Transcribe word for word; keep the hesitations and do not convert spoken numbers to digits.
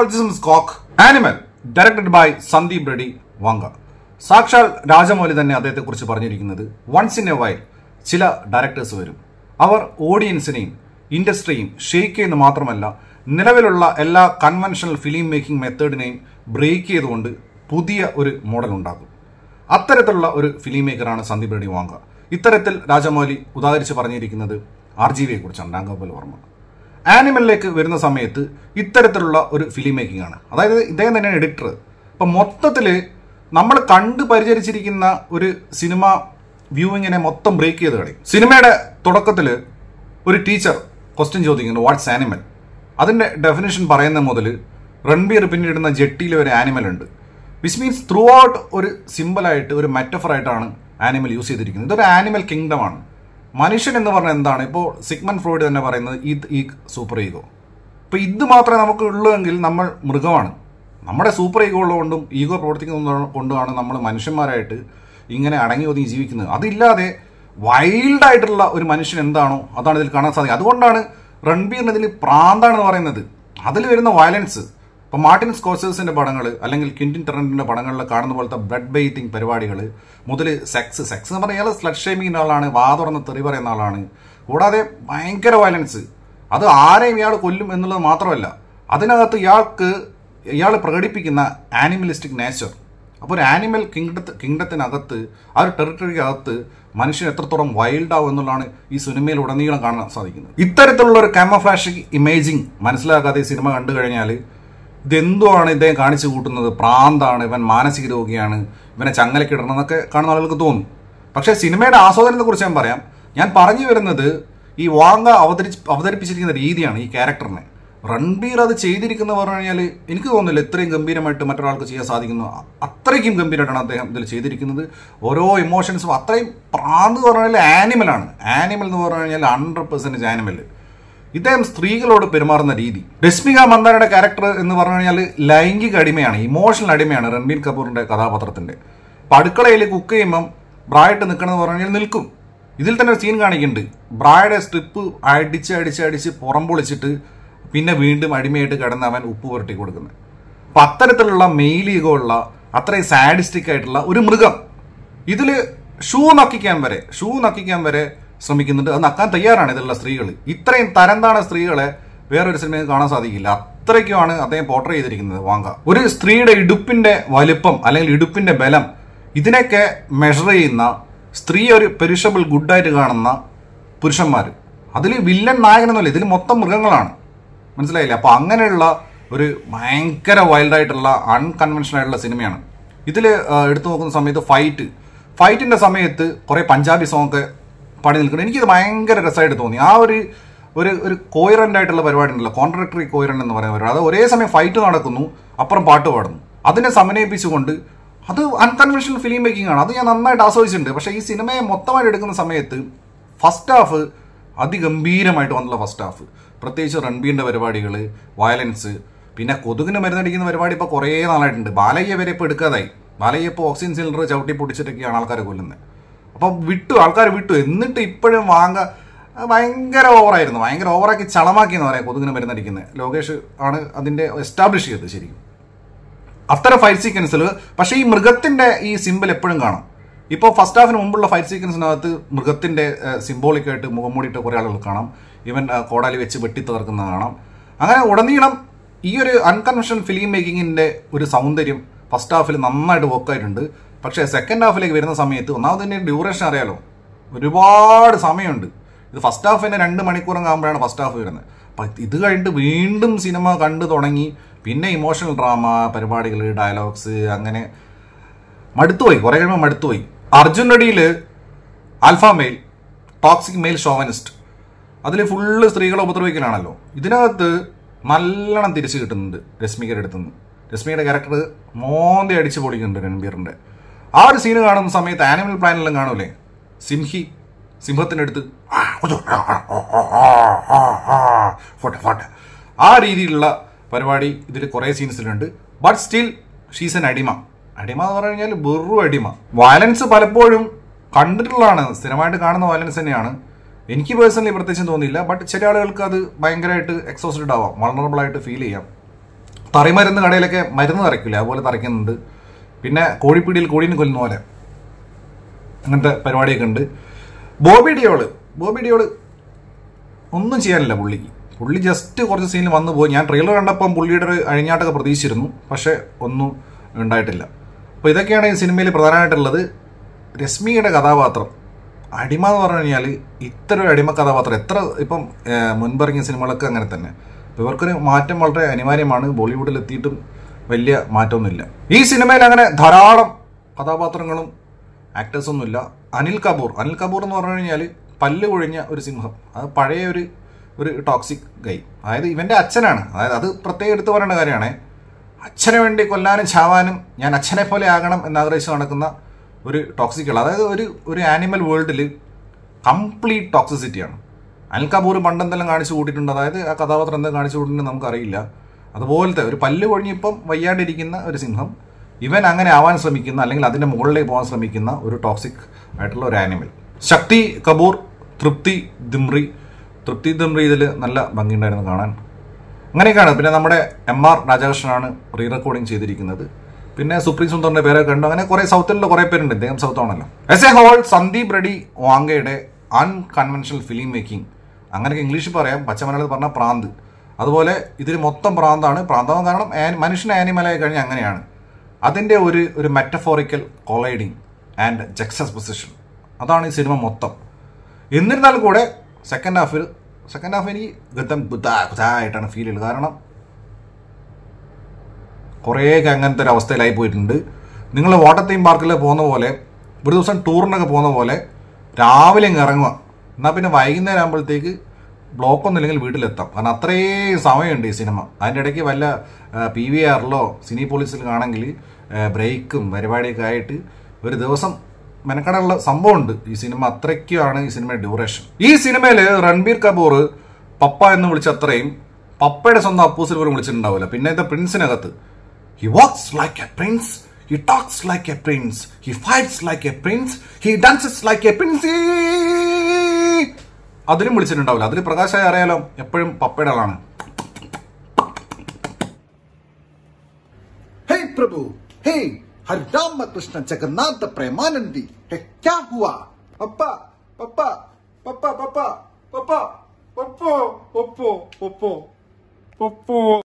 all, this is Cock. Animal, directed by Sandeep, Reddy, Vanga. സാക്ഷാൽ രാജമൗലി തന്നെ അദ്ദേഹത്തെക്കുറിച്ച് പറഞ്ഞിരിക്കുന്നത് വൺസ് ഇൻ എ വൈൽ ചില ഡയറക്ടേഴ്സ് വരും. അവർ ഓഡിയൻസിനെയും ഇൻഡസ്ട്രിയും ഷെയ്ക്ക് ചെയ്യുന്ന മാത്രമല്ല നിലവിലുള്ള എല്ലാ കൺവെൻഷണൽ ഫിലിം മേക്കിംഗ് മെത്തേഡിനെയും ബ്രേക്ക് ചെയ്തുകൊണ്ട് പുതിയ ഒരു മോഡൽ ഉണ്ടാക്കും. അത്തരത്തിലുള്ള ഒരു ഫിലിം മേക്കറാണ് സന്ദീപ് റെഡ്ഡി വാങ്ക. ഇത്തരത്തിൽ രാജമൗലി ഉദാഹരിച്ച് പറഞ്ഞിരിക്കുന്നത് ആർ ജി വിയെ കുറിച്ചാണ്, രാംഗോപാൽ വർമ്മ. ആനിമലിലേക്ക് വരുന്ന സമയത്ത് ഇത്തരത്തിലുള്ള ഒരു ഫിലിം മേക്കിംഗ് ആണ്. അതായത് ഇദ്ദേഹം തന്നെയാണ് എഡിറ്റർ. അപ്പം മൊത്തത്തിൽ നമ്മൾ കണ്ടു പരിചരിച്ചിരിക്കുന്ന ഒരു സിനിമ വ്യൂവിങ്ങിനെ മൊത്തം ബ്രേക്ക് ചെയ്ത് കളയും. സിനിമയുടെ തുടക്കത്തിൽ ഒരു ടീച്ചർ ക്വസ്റ്റ്യൻ ചോദിക്കുന്നു, വാട്ട്സ് ആനിമൽ? അതിൻ്റെ ഡെഫിനേഷൻ പറയുന്ന മുതൽ റൺബീർ പിന്നിടുന്ന ജെട്ടിയിൽ ഒരു ആനിമൽ ഉണ്ട്. വിച്ച് മീൻസ് ത്രൂ ഔട്ട് ഒരു സിമ്പിളായിട്ട് ഒരു മെറ്റഫറായിട്ടാണ് ആനിമൽ യൂസ് ചെയ്തിരിക്കുന്നത്. ഇതൊരു ആനിമൽ കിങ്ഡമാണ്. മനുഷ്യൻ എന്ന് പറഞ്ഞാൽ എന്താണ്? ഇപ്പോൾ സിഗ്മണ്ട് ഫ്രോയിഡ് തന്നെ പറയുന്നത് ഇത് ഈ സൂപ്പർ ഈഗോ. ഇപ്പോൾ ഇത് മാത്രമേ നമുക്ക് ഉള്ളൂവെങ്കിൽ നമ്മൾ മൃഗമാണ്. നമ്മുടെ സൂപ്പർ ഈഗോ ഉള്ളതുകൊണ്ടും ഈഗോ പ്രവർത്തിക്കുന്നത് കൊണ്ടുമാണ് നമ്മൾ മനുഷ്യന്മാരായിട്ട് ഇങ്ങനെ അടങ്ങി ഒതുങ്ങി ജീവിക്കുന്നത്. അതില്ലാതെ വൈൽഡായിട്ടുള്ള ഒരു മനുഷ്യൻ എന്താണോ അതാണ് ഇതിൽ കാണാൻ സാധിക്കുക. അതുകൊണ്ടാണ് റൺബീറിന് ഇതിൽ പ്രാന്താണെന്ന് പറയുന്നത്. അതിൽ വരുന്ന വയലൻസ്, ഇപ്പോൾ മാർട്ടിൻ സ്കോർസേസിൻ്റെ പടങ്ങൾ അല്ലെങ്കിൽ ക്വിന്റിൻ ടെറന്റിൻ്റെ പടങ്ങളിൽ കാണുന്ന പോലത്തെ ബ്ലഡ് ബെയ്ത്തിങ് പരിപാടികൾ മുതൽ സെക്സ് സെക്സ് എന്ന് പറഞ്ഞാൽ സ്ലഡ് ഷേമിങ്ങിൻ്റെ ആളാണ്, വാ തുറന്ന് തെറി പറയുന്ന ആളാണ്. കൂടാതെ ഭയങ്കര വയലൻസ്. അത് ആരെയും ഇയാൾ കൊല്ലും എന്നുള്ളത് മാത്രമല്ല, അതിനകത്ത് ഇയാൾക്ക് ഇയാൾ പ്രകടിപ്പിക്കുന്ന ആനിമലിസ്റ്റിക് നേച്ചർ. അപ്പോൾ ഒരു ആനിമൽ കിങ്ഡത്ത് കിങ്ഡത്തിനകത്ത് ആ ഒരു ടെറിട്ടറിക്കകത്ത് മനുഷ്യൻ എത്രത്തോളം വൈൽഡ് ആവും എന്നുള്ളതാണ് ഈ സിനിമയിൽ ഉടനീളം കാണാൻ സാധിക്കുന്നത്. ഇത്തരത്തിലുള്ള ഒരു കാമഫ്ലാഷിക് ഇമേജിങ് മനസ്സിലാക്കാതെ ഈ സിനിമ കണ്ടു കഴിഞ്ഞാൽ ഇതെന്തുവാണ് ഇദ്ദേഹം കാണിച്ചു കൂട്ടുന്നത്, പ്രാന്താണ്, ഇവൻ മാനസിക രോഗിയാണ്, ഇവനെ ചങ്ങലക്കിടണം എന്നൊക്കെ കാണുന്ന ആളുകൾക്ക് തോന്നും. പക്ഷേ സിനിമയുടെ ആസ്വാദനത്തെ കുറിച്ച് ഞാൻ പറയാം. ഞാൻ പറഞ്ഞു വരുന്നത് ഈ വാങ്ക അവതരിച്ച് അവതരിപ്പിച്ചിരിക്കുന്ന രീതിയാണ് ഈ ക്യാരക്ടറിനെ. റൺബീർ അത് ചെയ്തിരിക്കുന്ന പറഞ്ഞു കഴിഞ്ഞാൽ എനിക്ക് തോന്നുന്നില്ല ഇത്രയും ഗംഭീരമായിട്ട് മറ്റൊരാൾക്ക് ചെയ്യാൻ സാധിക്കുന്നു. അത്രയ്ക്കും ഗംഭീരമായിട്ടാണ് അദ്ദേഹം ഇതിൽ ചെയ്തിരിക്കുന്നത്. ഓരോ ഇമോഷൻസും അത്രയും പ്രാന്ത് പറഞ്ഞു കഴിഞ്ഞാൽ ആനിമലാണ്. ആനിമൽ എന്ന് പറഞ്ഞു കഴിഞ്ഞാൽ ഹൺഡ്രഡ് പെർസെൻറ്റേജ് ആനിമൽ. ഇദ്ദേഹം സ്ത്രീകളോട് പെരുമാറുന്ന രീതി. രശ്മിക മന്ദാനയുടെ ക്യാരക്ടർ എന്ന് പറഞ്ഞു കഴിഞ്ഞാൽ ലൈംഗിക അടിമയാണ്, ഇമോഷണൽ അടിമയാണ് രൺബീർ കപൂറിന്റെ കഥാപാത്രത്തിന്റെ. അപ്പം അടുക്കളയിൽ കുക്ക് ചെയ്യുമ്പം ബ്രായിട്ട് നിൽക്കണമെന്ന് പറഞ്ഞു കഴിഞ്ഞാൽ നിൽക്കും. ഇതിൽ തന്നെ ഒരു സീൻ കാണിക്കുന്നുണ്ട്. ബ്രായുടെ സ്ട്രിപ്പ് അടിച്ച് അടിച്ച് അടിച്ച് പുറം പൊളിച്ചിട്ട് പിന്നെ വീണ്ടും അടിമയായിട്ട് കിടന്ന് അവൻ ഉപ്പ് പുരട്ടി കൊടുക്കുന്നത്. അപ്പം അത്തരത്തിലുള്ള മെയിലീഗോ ഉള്ള അത്രയും സാഡിസ്റ്റിക് ആയിട്ടുള്ള ഒരു മൃഗം ഇതിൽ ഷൂ നക്കിക്കാൻ വരെ ഷൂ നക്കിക്കാൻ വരെ ശ്രമിക്കുന്നുണ്ട്. അത് നക്കാൻ തയ്യാറാണ് ഇതിലുള്ള സ്ത്രീകൾ. ഇത്രയും തരംതാണ സ്ത്രീകളെ വേറൊരു സിനിമയിൽ കാണാൻ സാധിക്കില്ല. അത്രയ്ക്കുമാണ് അദ്ദേഹം പോർട്രേ ചെയ്തിരിക്കുന്നത് വാങ്ക. ഒരു സ്ത്രീയുടെ ഇടുപ്പിന്റെ വലിപ്പം അല്ലെങ്കിൽ ഇടുപ്പിന്റെ ബലം ഇതിനൊക്കെ മെഷർ ചെയ്യുന്ന സ്ത്രീ ഒരു പെരിഷബിൾ ഗുഡായിട്ട് കാണുന്ന പുരുഷന്മാർ. അതിൽ വില്ലൻ നായകനൊന്നുമില്ല, ഇതിൽ മൊത്തം മൃഗങ്ങളാണ്. മനസ്സിലായില്ലേ? അപ്പോൾ അങ്ങനെയുള്ള ഒരു ഭയങ്കര വൈൽഡായിട്ടുള്ള അൺകൺവെൻഷണൽ ആയിട്ടുള്ള സിനിമയാണ്. ഇതിൽ എടുത്തു നോക്കുന്ന സമയത്ത് ഫൈറ്റ് ഫൈറ്റിന്റെ സമയത്ത് കുറേ പഞ്ചാബി സോങ്ങൊക്കെ പാടി നിൽക്കുന്നത് എനിക്കിത് ഭയങ്കര രസമായിട്ട് തോന്നി. ആ ഒരു ഒരു ഒരു കോയറൻ്റ് ആയിട്ടുള്ള പരിപാടി ഉണ്ടല്ലോ, കോൺട്രഡക്ടറി കോയറൻ്റ് എന്ന് പറയുന്ന പരിപാടി. അത് ഒരേ സമയം ഫൈറ്റ് നടക്കുന്നു, അപ്പുറം പാട്ട് പാടുന്നു. അതിനെ സമന്വയിപ്പിച്ചുകൊണ്ട് അത് അൺകൺവെൻഷണൽ ഫിലിം മേക്കിംഗ് ആണ്. അത് ഞാൻ നന്നായിട്ട് ആസ്വദിച്ചിട്ടുണ്ട്. പക്ഷേ ഈ സിനിമയെ മൊത്തമായിട്ട് എടുക്കുന്ന സമയത്ത് ഫസ്റ്റ് ഹാഫ് അതിഗംഭീരമായിട്ട് വന്നുള്ള ഫസ്റ്റ് ഹാഫ്, പ്രത്യേകിച്ച് റൺബീറിൻ്റെ പരിപാടികൾ, വയലൻസ്, പിന്നെ കൊതുകിന് മരുന്നടിക്കുന്ന പരിപാടി ഇപ്പോൾ കുറേ നാളായിട്ടുണ്ട്. ബാലയ്യ വരെ ഇപ്പോൾ എടുക്കാതായി. ബാലയ്യ ഇപ്പോൾ ഓക്സിജൻ സിലിണ്ടർ ചവിട്ടി പൊട്ടിച്ചിട്ടൊക്കെയാണ് ആൾക്കാരെ കൊല്ലുന്നത്. അപ്പം വിട്ടു, ആൾക്കാർ വിട്ടു. എന്നിട്ട് ഇപ്പോഴും വാങ്ക ഭയങ്കര ഓവറായിരുന്നു, ഭയങ്കര ഓവറാക്കി ചളമാക്കിയെന്ന് പറയാം കൊതുകിന് മരുന്നടിക്കുന്നത്. ലോകേഷ് ആണ് അതിൻ്റെ എസ്റ്റാബ്ലിഷ് ചെയ്തത് ശരിക്കും അത്തരം ഫൈറ്റ് സീക്വൻസിൽ. പക്ഷേ ഈ മൃഗത്തിൻ്റെ ഈ സിമ്പിൾ എപ്പോഴും കാണാം. ഇപ്പോൾ ഫസ്റ്റ് ഹാഫിന് മുമ്പുള്ള ഫൈറ്റ് സീക്വൻസിനകത്ത് മൃഗത്തിൻ്റെ സിംബോളിക്കായിട്ട് മുഖം മൂടിയിട്ട് കുറേ ആളുകൾ കാണാം. ഇവൻ കോടാലി വെച്ച് വെട്ടി തകർക്കുന്നത് കാണാം. അങ്ങനെ ഉടനീളം ഈ ഒരു അൺകൺവെൻഷണൽ ഫിലിം മേക്കിങ്ങിൻ്റെ ഒരു സൗന്ദര്യം ഫസ്റ്റ് ഹാഫിൽ നന്നായിട്ട് വർക്കായിട്ടുണ്ട്. പക്ഷേ സെക്കൻഡ് ഹാഫിലേക്ക് വരുന്ന സമയത്ത് ഒന്നാമത് തന്നെ ഡ്യൂറേഷൻ അറിയാലോ, ഒരുപാട് സമയമുണ്ട്. ഇത് ഫസ്റ്റ് ഹാഫ് തന്നെ രണ്ട് മണിക്കൂറും ആകുമ്പോഴാണ് ഫസ്റ്റ് ഹാഫ് വരുന്നത്. അപ്പം ഇത് കഴിഞ്ഞിട്ട് വീണ്ടും സിനിമ കണ്ടു തുടങ്ങി. പിന്നെ ഇമോഷണൽ ഡ്രാമ പരിപാടികൾ, ഡയലോഗ്സ്, അങ്ങനെ മടുത്തുപോയി. കുറേ കഴിയുമ്പോൾ മടുത്തുപോയി. അർജുൻ റെഡിയിൽ alpha male, toxic male chauvinist, അതിൽ ഫുള്ള് സ്ത്രീകളെ ഉപദ്രവിക്കലാണല്ലോ. ഇതിനകത്ത് നല്ലോണം തിരിച്ചു കിട്ടുന്നുണ്ട് രശ്മികയുടെ അടുത്തുനിന്ന്. രശ്മികയുടെ ക്യാരക്ടർ മോന്തി അടിച്ച് പൊളിക്കുന്നുണ്ട് രൺബീറിൻ്റെ. ആ ഒരു സീന് കാണുന്ന സമയത്ത് ആനിമൽ പ്ലാനെല്ലാം കാണൂലേ, സിംഹി സിംഹത്തിൻ്റെ അടുത്ത് ഫോട്ടെ ഫോട്ടെ ആ രീതിയിലുള്ള പരിപാടി ഇതിൽ കുറേ സീൻസിലുണ്ട്. ബട്ട് സ്റ്റിൽ ഷീസ് എൻ അടിമ. അടിമ എന്ന് പറഞ്ഞു കഴിഞ്ഞാൽ വെറും അടിമ. വയലൻസ് പലപ്പോഴും കണ്ടിട്ടുള്ളതാണ്, സ്ഥിരമായിട്ട് കാണുന്ന വയലൻസ് തന്നെയാണ്. എനിക്ക് പേഴ്സണലി പ്രത്യേകിച്ചും തോന്നിയില്ല. ബട്ട് ചില ആളുകൾക്ക് അത് ഭയങ്കരമായിട്ട് എക്സോസ്റ്റഡ് ആവാം, വൾണറബിൾ ആയിട്ട് ഫീൽ ചെയ്യാം. തറിമരുന്ന് കടയിലൊക്കെ മരുന്ന് തറയ്ക്കില്ല, അതുപോലെ തറയ്ക്കുന്നുണ്ട്. പിന്നെ കോഴിപ്പീടിയിൽ കോഴീനെ കൊല്ലുന്ന പോലെ അങ്ങനത്തെ പരിപാടിയൊക്കെ ഉണ്ട്. ബോബി ഡിയോള് ബോബി ഡിയോള് ഒന്നും ചെയ്യാനില്ല പുള്ളിക്ക്. പുള്ളി ജസ്റ്റ് കുറച്ച് സീനിൽ വന്നു പോയി. ഞാൻ ട്രെയിലർ കണ്ടപ്പം പുള്ളിയുടെ ഒരു അഴിഞ്ഞാട്ടൊക്കെ പ്രതീക്ഷിച്ചിരുന്നു, പക്ഷേ ഒന്നും ഉണ്ടായിട്ടില്ല. അപ്പോൾ ഇതൊക്കെയാണ് ഈ സിനിമയിൽ പ്രധാനമായിട്ടുള്ളത്. രശ്മിയുടെ കഥാപാത്രം അടിമ എന്ന് പറഞ്ഞു കഴിഞ്ഞാൽ ഇത്ര ഒരു അടിമ കഥാപാത്രം എത്ര ഇപ്പം മുൻപിറങ്ങിയ സിനിമകളൊക്കെ അങ്ങനെ തന്നെ. ഇവർക്കൊരു മാറ്റം വളരെ അനിവാര്യമാണ്. ബോളിവുഡിൽ എത്തിയിട്ടും വലിയ മാറ്റമൊന്നുമില്ല. ഈ സിനിമയിൽ അങ്ങനെ ധാരാളം കഥാപാത്രങ്ങളും ആക്ടേഴ്സൊന്നുമില്ല. അനിൽ കപൂർ അനിൽ കപൂർ എന്ന് പറഞ്ഞു കഴിഞ്ഞാൽ പല്ല് കൊഴിഞ്ഞ ഒരു സിംഹം. അത് പഴയ ഒരു ഒരു ടോക്സിക് ഗൈ. അതായത് ഇവൻ്റെ അച്ഛനാണ്. അതായത് അത് പ്രത്യേകം എടുത്തു പറയേണ്ട കാര്യമാണ്. അച്ഛനെ വേണ്ടി കൊല്ലാനും ചാവാനും ഞാൻ അച്ഛനെ പോലെ ആകണം എന്നാഗ്രഹിച്ച് നടക്കുന്ന ഒരു ടോക്സിക്കുള്ള, അതായത് ഒരു ഒരു ആനിമൽ വേൾഡിൽ കംപ്ലീറ്റ് ടോക്സിസിറ്റിയാണ്. അനിൽ കപൂർ പണ്ടെന്തെല്ലാം കാണിച്ചു കൂട്ടിയിട്ടുണ്ട്. അതായത് ആ കഥാപാത്രം എന്തെങ്കിലും കാണിച്ചു കൂട്ടിയിട്ടുണ്ടെന്ന് നമുക്കറിയില്ല. അതുപോലത്തെ ഒരു പല്ല് കൊഴിഞ്ഞിപ്പം വയ്യാണ്ടിരിക്കുന്ന ഒരു സിംഹം. ഇവൻ അങ്ങനെ ആവാൻ ശ്രമിക്കുന്ന, അല്ലെങ്കിൽ അതിൻ്റെ മുകളിലേക്ക് പോകാൻ ശ്രമിക്കുന്ന ഒരു ടോക്സിക് ആയിട്ടുള്ള ഒരു ആനിമൽ. ശക്തി കപൂർ, തൃപ്തി ദിംറി തൃപ്തി ദിംറി ഇതിൽ നല്ല ഭംഗിയുണ്ടായിരുന്നു കാണാൻ. അങ്ങനെയൊക്കെയാണ്. പിന്നെ നമ്മുടെ എം ആർ രാജകൃഷ്ണനാണ് റീ റെക്കോർഡിങ് ചെയ്തിരിക്കുന്നത്. പിന്നെ സുപ്രീം സുന്ദറിന്റെ പേരൊക്കെ ഉണ്ട്. അങ്ങനെ കുറെ സൗത്തിലുള്ള കുറെ പേരുണ്ട്. ഇദ്ദേഹം സൗത്ത് ആണല്ലോ. As a whole Sandeep Reddy വാങ്കയുടെ അൺകൺവെൻഷണൽ ഫിലിം മേക്കിംഗ്, അങ്ങനെയൊക്കെ ഇംഗ്ലീഷിൽ പറയാം, പച്ചമലയാളത്തിൽ പറഞ്ഞാൽ പ്രാന്ത്. അതുപോലെ ഇതിൽ മൊത്തം പ്രാന്താണ്. പ്രാന്താവാൻ കാരണം മനുഷ്യൻ ആനിമലായി കഴിഞ്ഞാൽ അങ്ങനെയാണ്. അതിൻ്റെ ഒരു ഒരു മെറ്റഫോറിക്കൽ കൊളൈഡിങ് ആൻഡ് ജക്സസ്പൊസിഷൻ, അതാണ് ഈ സിനിമ മൊത്തം. എന്നിരുന്നാൽ കൂടെ സെക്കൻഡ് ഹാഫിൽ സെക്കൻഡ് ഹാഫ് എനിക്ക് ഗതം ആയിട്ടാണ് ഫീൽ ചെയ്തത്. കാരണം കുറേയൊക്കെ അങ്ങനത്തെ ഒരു അവസ്ഥയിലായി പോയിട്ടുണ്ട്. നിങ്ങൾ വാട്ടർ തീം പാർക്കിൽ പോകുന്ന പോലെ, ഒരു ദിവസം ടൂറിനൊക്കെ പോകുന്ന പോലെ രാവിലെ ഇങ്ങ് ഇറങ്ങുക, എന്നാൽ പിന്നെ വൈകുന്നേരം ആകുമ്പോഴത്തേക്ക് ബ്ലോക്കൊന്നും ഇല്ലെങ്കിൽ വീട്ടിലെത്താം. കാരണം അത്രയും സമയമുണ്ട് ഈ സിനിമ. അതിൻ്റെ ഇടയ്ക്ക് വല്ല പി വി ആറിലോ സിനി പോലീസിലോ ആണെങ്കിൽ ബ്രേക്കും പരിപാടിയൊക്കെ ആയിട്ട് ഒരു ദിവസം മെനക്കടയുള്ള സംഭവമുണ്ട് ഈ സിനിമ. അത്രയ്ക്കാണ് ഈ സിനിമയുടെ ഡ്യൂറേഷൻ. ഈ സിനിമയിൽ റൺബീർ കപൂർ പപ്പ എന്ന് വിളിച്ച അത്രയും പപ്പയുടെ സ്വന്തം അപ്പൂസിൽ പോലും വിളിച്ചിട്ടുണ്ടാവില്ല. പിന്നെ ഇത് പ്രിൻസിനകത്ത് he walks like a prince, he talks like a prince, he fights like a prince, he dances like a prince, അതിലും വിളിച്ചിട്ടുണ്ടാവില്ല. അതിൽ പ്രകാശായി അറിയാലോ, എപ്പോഴും പപ്പയുടെ ആളാണ്. हे प्रभु, हे हरि राम कृष्ण जगन्नाथ प्रेमानंदी, हे क्या हुआ? पप्पा पप्पा पप्पा पप्पा पप्पा पप्पा पप्पा पप्पा पप्पा